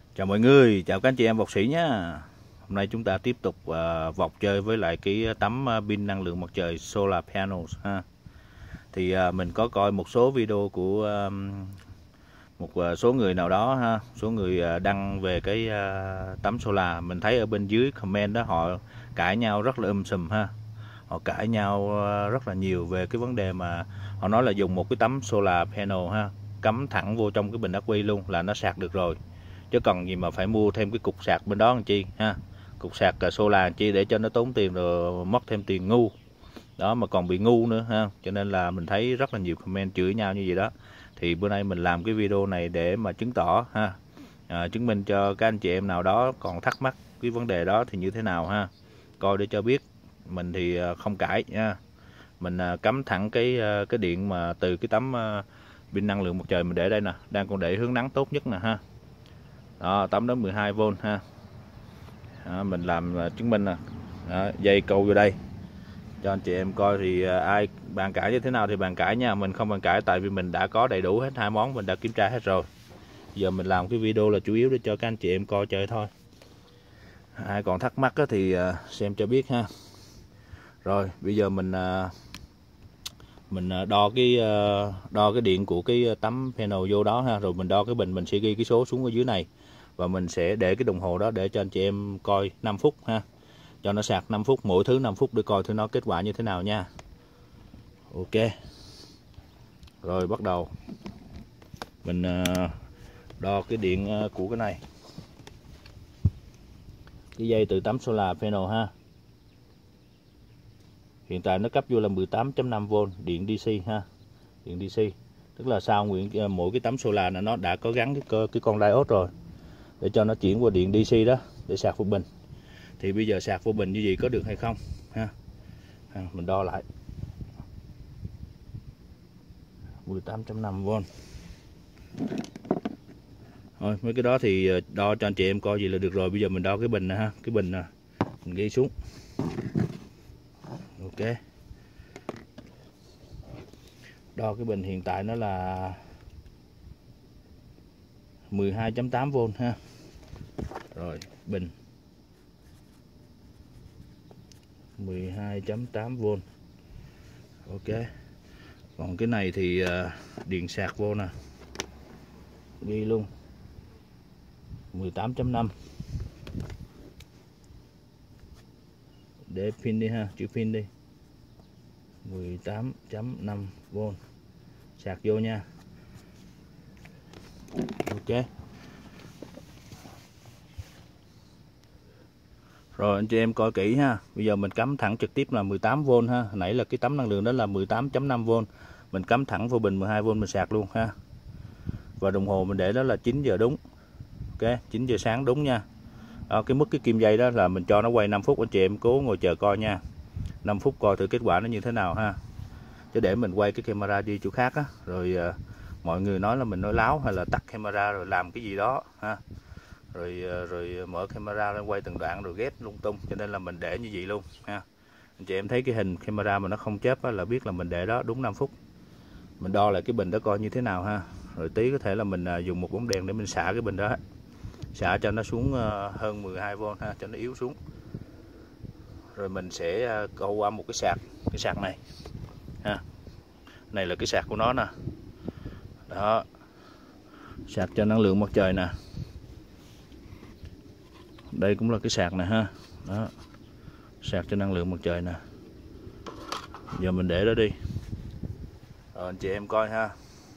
Chào mọi người, chào các anh chị em vọc sĩ nhé. Hôm nay chúng ta tiếp tục vọc chơi với lại cái tấm pin năng lượng mặt trời solar panels ha. Thì mình có coi một số video của một số người nào đó ha, số người đăng về cái tấm solar. Mình thấy ở bên dưới comment đó họ cãi nhau rất là sùm ha. Họ cãi nhau rất là nhiều về cái vấn đề mà họ nói là dùng một cái tấm solar panel ha, cắm thẳng vô trong cái bình ắc quy luôn là nó sạc được rồi, chứ cần gì mà phải mua thêm cái cục sạc bên đó làm chi ha, cục sạc solar làm chi để cho nó tốn tiền rồi mất thêm tiền ngu đó mà còn bị ngu nữa ha. Cho nên là mình thấy rất là nhiều comment chửi nhau như vậy đó. Thì bữa nay mình làm cái video này để mà chứng tỏ ha, chứng minh cho các anh chị em nào đó còn thắc mắc cái vấn đề đó thì như thế nào ha, coi để cho biết. Mình thì không cãi nha, mình cắm thẳng cái điện mà từ cái tấm pin năng lượng mặt trời mình để đây nè, đang còn để hướng nắng tốt nhất nè ha. Đó, tấm đó 12V ha. Đó, mình làm chứng minh nè. Đó, dây câu vô đây cho anh chị em coi. Thì ai bàn cãi như thế nào thì bàn cãi nha, mình không bàn cãi tại vì mình đã có đầy đủ hết hai món, mình đã kiểm tra hết rồi. Giờ mình làm cái video là chủ yếu để cho các anh chị em coi chơi thôi. Ai còn thắc mắc thì xem cho biết ha. Rồi bây giờ mình đo cái điện của cái tấm panel vô đó ha, rồi mình đo cái bình, mình sẽ ghi cái số xuống ở dưới này và mình sẽ để cái đồng hồ đó để cho anh chị em coi 5 phút ha, cho nó sạc 5 phút, mỗi thứ 5 phút để coi thử nó kết quả như thế nào nha. Ok, rồi bắt đầu mình đo cái điện của cái này, cái dây từ tấm solar panel ha. Hiện tại nó cấp vô là 18.5V điện DC ha, điện DC, tức là sau mỗi cái tấm solar là nó đã có gắn cái con diode rồi để cho nó chuyển qua điện DC đó để sạc vô bình. Thì bây giờ sạc vô bình như vậy có được hay không ha, mình đo lại 18.5V. Thôi mấy cái đó thì đo cho anh chị em coi vậy là được rồi. Bây giờ mình đo cái bình nè ha, cái bình nè mình ghi xuống. Ok, đo cái bình hiện tại nó là 12.8V ha. Rồi bình 12.8V. Ok, còn cái này thì điện sạc vô nè, ghi luôn 18.5. Để pin đi ha, chữ pin đi, 18.5V sạc vô nha. Ok, rồi anh chị em coi kỹ ha. Bây giờ mình cắm thẳng trực tiếp là 18V ha, hồi nãy là cái tấm năng lượng đó là 18.5V, mình cắm thẳng vô bình 12V mình sạc luôn ha. Và đồng hồ mình để đó là 9 giờ đúng. Ok, 9 giờ sáng đúng nha. Đó, cái mức cái kim dây đó là mình cho nó quay 5 phút, anh chị em cố ngồi chờ coi nha. 5 phút coi thử kết quả nó như thế nào ha. Chứ để mình quay cái camera đi chỗ khác á, rồi mọi người nói là mình nói láo hay là tắt camera rồi làm cái gì đó ha. Rồi mở camera lên quay từng đoạn rồi ghép lung tung, cho nên là mình để như vậy luôn ha. Anh chị em thấy cái hình camera mà nó không chớp á, là biết là mình để đó đúng 5 phút. Mình đo lại cái bình đó coi như thế nào ha. Rồi tí có thể là mình dùng một bóng đèn để mình xả cái bình đó, xả cho nó xuống hơn 12V ha, cho nó yếu xuống. Rồi mình sẽ câu qua một cái sạc này ha. Này là cái sạc của nó nè. Đó, sạc cho năng lượng mặt trời nè. Đây cũng là cái sạc này ha. Đó, sạc cho năng lượng mặt trời nè. Giờ mình để đó đi, rồi anh chị em coi ha.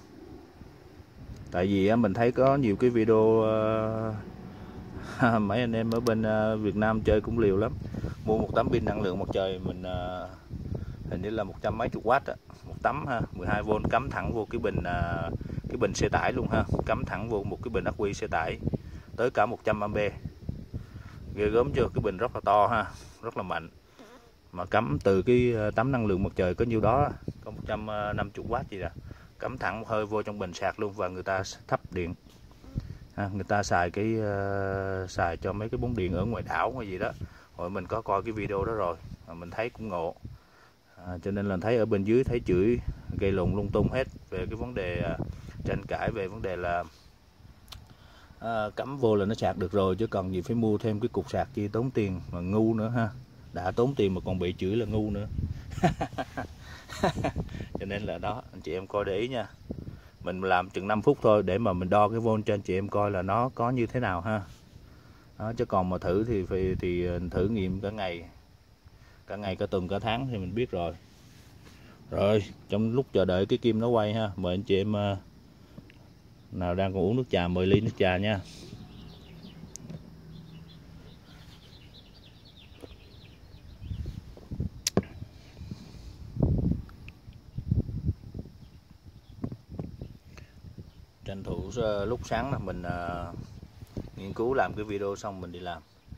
Tại vì mình thấy có nhiều cái video mấy anh em ở bên Việt Nam chơi cũng liều lắm, mua một tấm pin năng lượng mặt trời mình hình như là 100 mấy chục W á, một tấm ha, 12V cắm thẳng vô cái bình xe tải luôn ha, cắm thẳng vô một cái bình ắc quy xe tải tới cả 100A. Ghê gớm chưa, cái bình rất là to ha, rất là mạnh, mà cắm từ cái tấm năng lượng mặt trời có nhiêu đó, có 150W gì nè, cắm thẳng một hơi vô trong bình sạc luôn. Và người ta thắp điện ha, người ta xài xài cho mấy cái bóng điện ở ngoài đảo hay gì đó. Hồi mình có coi cái video đó rồi, mình thấy cũng ngộ. Cho nên là thấy ở bên dưới thấy chửi gây lộn lung tung hết về cái vấn đề tranh cãi về vấn đề là cắm vô là nó sạc được rồi, chứ còn gì phải mua thêm cái cục sạc chi tốn tiền mà ngu nữa ha. Đã tốn tiền mà còn bị chửi là ngu nữa. Cho nên là đó, anh chị em coi để ý nha. Mình làm chừng 5 phút thôi để mà mình đo cái volt cho anh chị em coi là nó có như thế nào ha. Đó, chứ còn mà thử thì thử nghiệm cả ngày cả tuần cả tháng thì mình biết rồi. Rồi trong lúc chờ đợi cái kim nó quay ha, mời anh chị em nào đang còn uống nước trà mời ly nước trà nha. Tranh thủ lúc sáng là mình nghiên cứu làm cái video xong mình đi làm.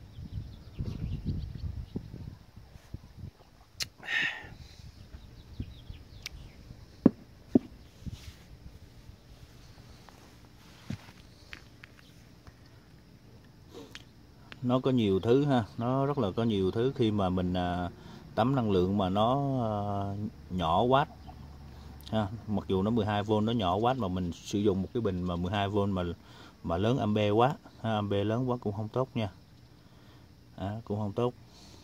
Nó có nhiều thứ ha, nó rất là có nhiều thứ khi mà mình tắm năng lượng mà nó nhỏ watt ha. Mặc dù nó 12V nó nhỏ watt mà mình sử dụng một cái bình mà 12V mà lớn ampe quá ha, ampe lớn quá cũng không tốt nha. Cũng không tốt.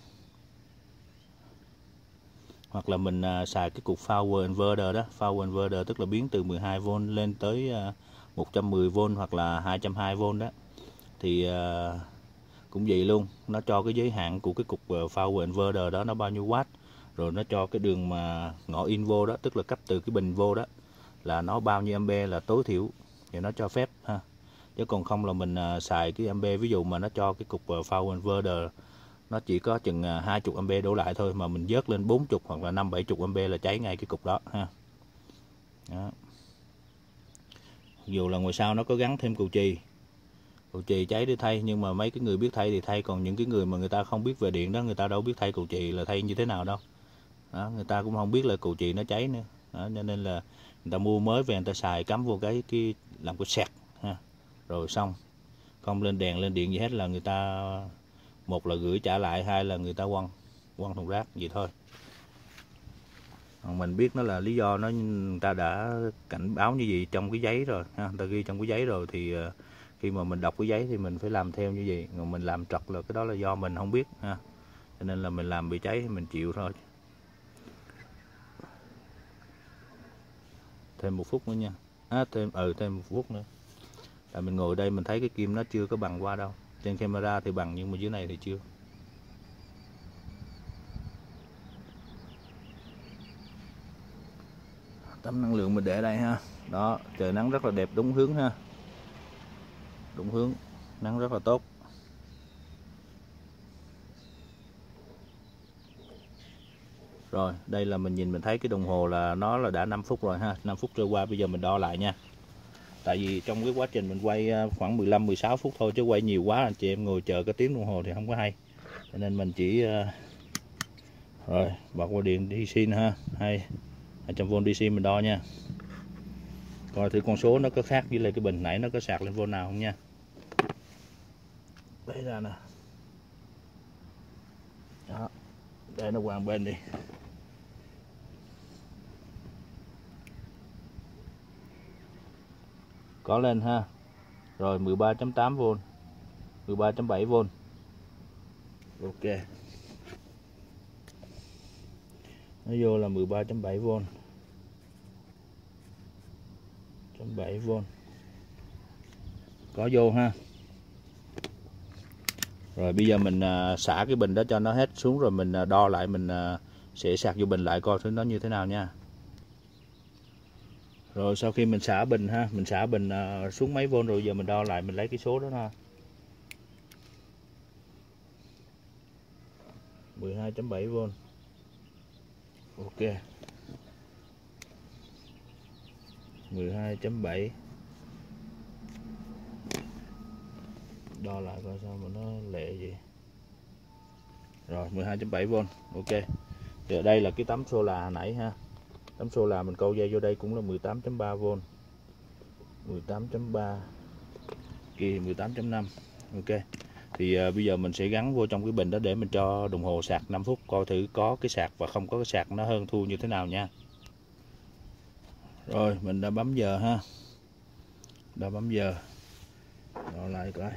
Hoặc là mình xài cái cục power inverter đó, power inverter tức là biến từ 12V lên tới 110V hoặc là 220V đó, thì cũng vậy luôn, nó cho cái giới hạn của cái cục power inverter đó nó bao nhiêu watt, rồi nó cho cái đường mà ngõ in vô đó, tức là cấp từ cái bình vô đó là nó bao nhiêu ampe là tối thiểu thì nó cho phép ha. Chứ còn không là mình xài cái ampe, ví dụ mà nó cho cái cục power inverter nó chỉ có chừng 20 ampe đổ lại thôi, mà mình vớt lên 40 hoặc là 50-70 ampe là cháy ngay cái cục đó ha. Đó. Dù là ngoài sau nó có gắn thêm cầu chì cháy để thay, nhưng mà mấy cái người biết thay thì thay, còn những cái người mà người ta không biết về điện đó, người ta đâu biết thay cầu chì là thay như thế nào đâu. Đó, người ta cũng không biết là cầu chì nó cháy nữa. Đó, cho nên là người ta mua mới về người ta xài cắm vô cái làm cái sạc ha, rồi xong, không lên đèn lên điện gì hết là người ta một là gửi trả lại, hai là người ta quăng thùng rác vậy thôi. Còn mình biết nó là lý do nó, người ta đã cảnh báo như gì trong cái giấy rồi ha, người ta ghi trong cái giấy rồi thì khi mà mình đọc cái giấy thì mình phải làm theo như vậy. Còn mình làm trật là cái đó là do mình không biết ha, cho nên là mình làm bị cháy thì mình chịu thôi. Thêm 1 phút nữa nha. Thêm 1 phút nữa. Tại mình ngồi đây mình thấy cái kim nó chưa có bằng qua đâu. Trên camera thì bằng nhưng mà dưới này thì chưa. Tấm năng lượng mình để đây ha. Đó, trời nắng rất là đẹp, đúng hướng ha. Đúng hướng, nắng rất là tốt. Rồi, đây là mình nhìn mình thấy cái đồng hồ là nó là đã 5 phút rồi ha, 5 phút trôi qua, bây giờ mình đo lại nha. Tại vì trong cái quá trình mình quay khoảng 15-16 phút thôi, chứ quay nhiều quá anh chị em ngồi chờ cái tiếng đồng hồ thì không có hay. Cho nên mình chỉ rồi bật qua điện DC ha, 200V DC mình đo nha. Coi thử con số nó có khác với lại cái bình nãy nó có sạc lên vô nào không nha. Lấy ra nè. Đó, để nó qua bên đi. Có lên ha. Rồi 13.8V, 13.7V. Ok. Nó vô là 13.7V. 7V. Có vô ha. Rồi bây giờ mình xả cái bình đó cho nó hết xuống rồi mình đo lại, mình sẽ sạc vô bình lại coi thử nó như thế nào nha. Rồi sau khi mình xả bình ha, mình xả bình xuống mấy vôn rồi giờ mình đo lại, mình lấy cái số đó ha. 12.7V. Ok. 12.7. Đo lại coi sao mà nó lệ gì. Rồi 12.7V. Ok. Thì ở đây là cái tấm solar hồi nãy ha. Tấm solar mình câu dây vô đây cũng là 18.3V. 18.3. Kia 18.5. Ok. Thì bây giờ mình sẽ gắn vô trong cái bình đó để mình cho đồng hồ sạc 5 phút coi thử có cái sạc và không có cái sạc nó hơn thua như thế nào nha. Rồi mình đã bấm giờ ha. Đã bấm giờ. Đo lại coi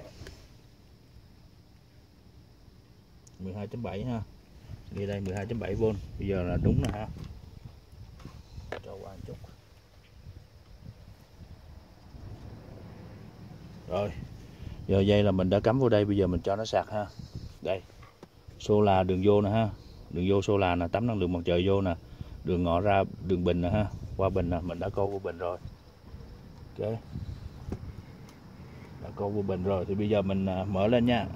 12.7 ha, ghi đây 12.7V. Bây giờ là đúng rồi ha, cho qua một chút. Rồi giờ dây là mình đã cắm vô đây, bây giờ mình cho nó sạc ha. Đây solar đường vô nè ha, đường vô solar nè, tắm năng lượng mặt trời vô nè, đường ngõ ra đường bình nè ha, qua bình nè, mình đã câu vô bình rồi. Ok, đã câu vô bình rồi thì bây giờ mình mở lên nha.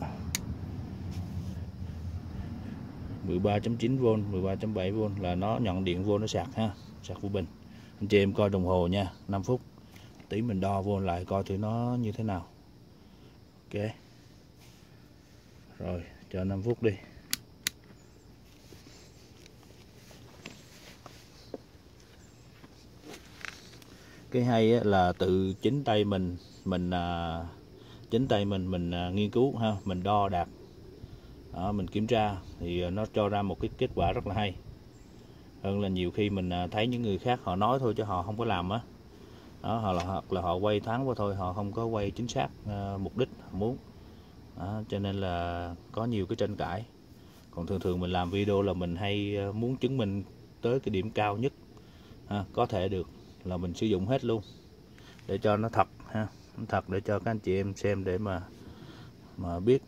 13.9V, 13.7V là nó nhận điện vô nó sạc ha, sạc vô bình. Anh chị em coi đồng hồ nha, 5 phút. Tí mình đo vô lại coi thử nó như thế nào. Ok. Rồi, cho 5 phút đi. Cái hay là tự chính tay mình nghiên cứu ha, mình đo đạc. Đó, mình kiểm tra thì nó cho ra một cái kết quả rất là hay. Hơn là nhiều khi mình thấy những người khác họ nói thôi chứ họ không có làm á. Đó, hoặc là họ quay thoáng qua thôi, họ không có quay chính xác mục đích muốn. Đó, cho nên là có nhiều cái tranh cãi. Còn thường mình làm video là mình hay muốn chứng minh tới cái điểm cao nhất có thể được là mình sử dụng hết luôn để cho nó thật ha, thật để cho các anh chị em xem để mà biết,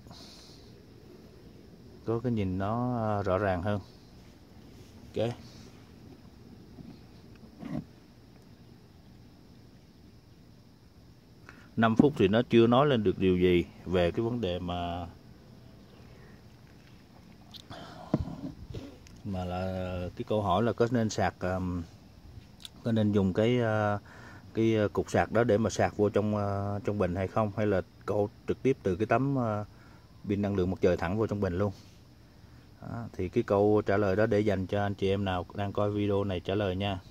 có cái nhìn nó rõ ràng hơn. Ok. Năm phút thì nó chưa nói lên được điều gì về cái vấn đề mà là cái câu hỏi là có nên sạc, có nên dùng cái cục sạc đó để mà sạc vô trong bình hay không, hay là câu trực tiếp từ cái tấm pin năng lượng mặt trời thẳng vô trong bình luôn. Đó, thì cái câu trả lời đó để dành cho anh chị em nào đang coi video này trả lời nha.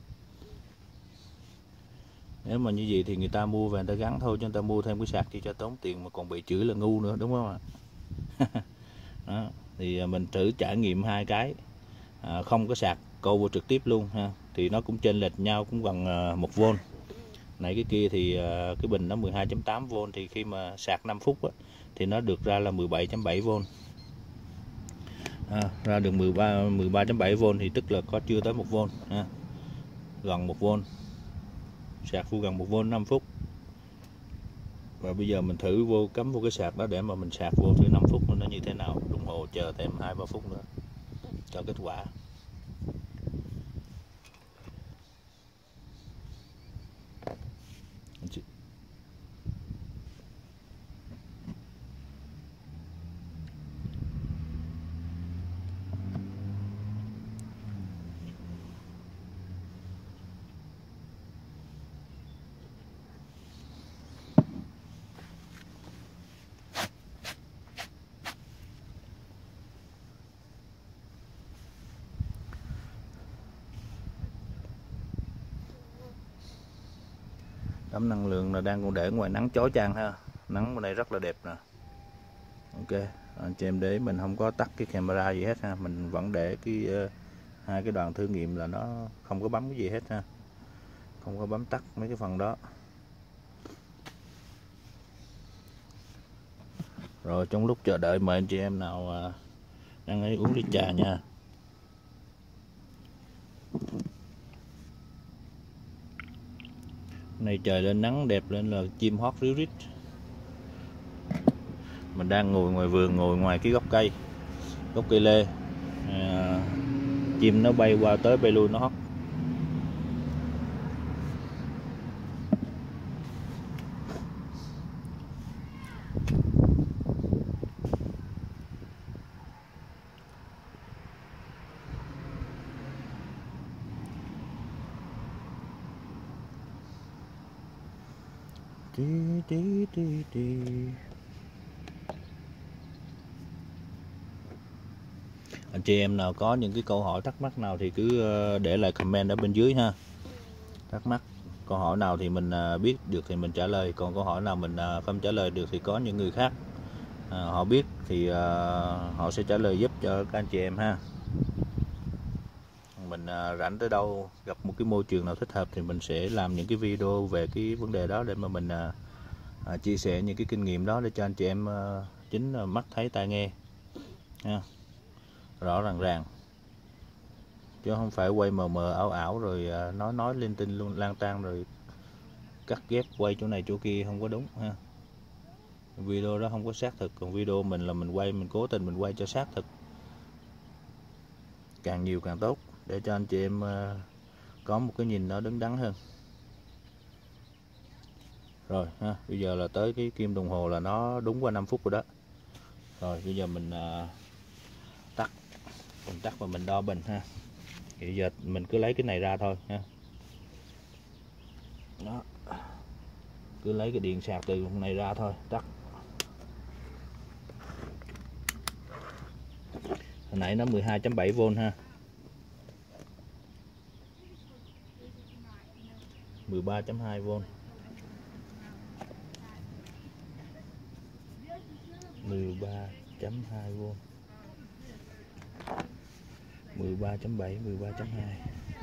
Nếu mà như vậy thì người ta mua về người ta gắn thôi, chứ người ta mua thêm cái sạc chi cho tốn tiền mà còn bị chửi là ngu nữa, đúng không ạ? Đó, thì mình thử trải nghiệm hai cái, không có sạc câu vô trực tiếp luôn ha, thì nó cũng chênh lệch nhau cũng gần 1V. Này cái kia thì cái bình nó 12.8V, thì khi mà sạc 5 phút á, thì nó được ra là 17.7V. Ra được 13.7V thì tức là có chưa tới 1V ha, gần 1V, sạc vô gần 1V 5 phút. Và bây giờ mình thử cắm vô cái sạc đó để mà mình sạc vô thử 5 phút nó như thế nào. Đồng hồ chờ thêm 2-3 phút nữa cho kết quả. Tấm năng lượng là đang còn để ngoài nắng chói chang ha, nắng bên đây rất là đẹp nè. Ok, anh chị em để mình không có tắt cái camera gì hết ha, mình vẫn để cái hai cái đoạn thử nghiệm là nó không có bấm cái gì hết ha, không có bấm tắt mấy cái phần đó. Rồi trong lúc chờ đợi mời anh chị em nào đang ấy uống ly trà nha. Nay trời lên nắng đẹp lên là chim hót ríu rít. Mình đang ngồi ngoài vườn, ngồi ngoài cái gốc cây lê, chim nó bay qua tới bay lui nó hót. Anh chị em nào có những cái câu hỏi thắc mắc nào thì cứ để lại comment ở bên dưới ha. Thắc mắc câu hỏi nào thì mình biết được thì mình trả lời, còn câu hỏi nào mình không trả lời được thì có những người khác họ biết thì họ sẽ trả lời giúp cho các anh chị em ha. Mình rảnh tới đâu gặp một cái môi trường nào thích hợp thì mình sẽ làm những cái video về cái vấn đề đó để mà mình chia sẻ những cái kinh nghiệm đó để cho anh chị em chính là mắt thấy tai nghe ha, rõ ràng chứ không phải quay mờ mờ ảo ảo rồi nói linh tinh luôn lang tang rồi cắt ghép quay chỗ này chỗ kia không có đúng ha. Video đó không có xác thực, còn video mình là mình quay, mình cố tình mình quay cho xác thực, càng nhiều càng tốt để cho anh chị em có một cái nhìn nó đứng đắn hơn. Rồi ha, bây giờ là tới cái kim đồng hồ là nó đúng qua 5 phút rồi đó. Rồi bây giờ mình tắt và mình đo bình ha. Thì bây giờ mình cứ lấy cái này ra thôi ha. Đó, cứ lấy cái điện sạc từ này ra thôi, tắt. Hồi nãy nó 12.7V ha, 13.2V, 13.2V, 13.7, 13.2.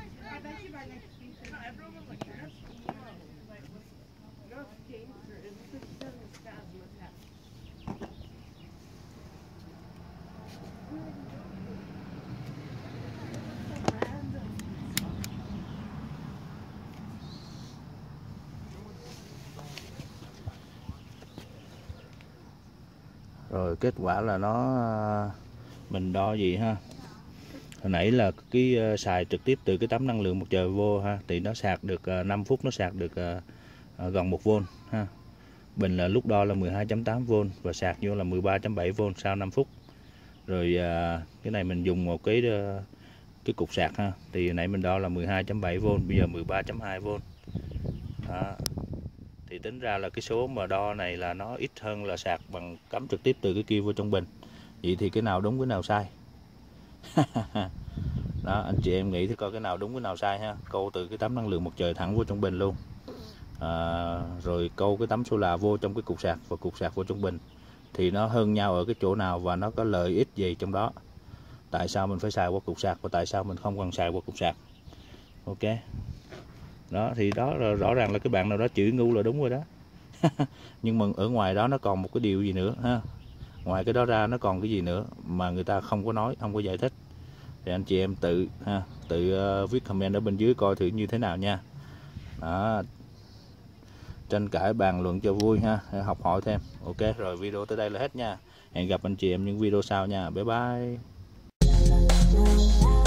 Rồi kết quả là nó mình đo gì ha. Hồi nãy là cái xài trực tiếp từ cái tấm năng lượng mặt trời vô ha, thì nó sạc được 5 phút nó sạc được gần 1V ha. Bình là lúc đo là 12.8V và sạc vô là 13.7V sau 5 phút. Rồi cái này mình dùng một cái cục sạc ha, thì nãy mình đo là 12.7V, bây giờ 13.2V. Đó. Thì tính ra là cái số mà đo này là nó ít hơn là sạc bằng cắm trực tiếp từ cái kia vô trong bình. Vậy thì cái nào đúng cái nào sai? Đó, anh chị em nghĩ thì coi cái nào đúng cái nào sai ha. Câu từ cái tấm năng lượng mặt trời thẳng vô trong bình luôn, rồi câu cái tấm solar vô trong cái cục sạc và cục sạc vô trong bình, thì nó hơn nhau ở cái chỗ nào và nó có lợi ích gì trong đó. Tại sao mình phải xài qua cục sạc và tại sao mình không cần xài qua cục sạc. Ok. Đó thì đó là rõ ràng là cái bạn nào đó chửi ngu là đúng rồi đó. Nhưng mà ở ngoài đó nó còn một cái điều gì nữa ha. Ngoài cái đó ra nó còn cái gì nữa mà người ta không có nói, không có giải thích. Thì anh chị em tự viết comment ở bên dưới coi thử như thế nào nha. Đó, tranh cãi bàn luận cho vui ha, học hỏi thêm. Ok, rồi video tới đây là hết nha. Hẹn gặp anh chị em những video sau nha. Bye bye.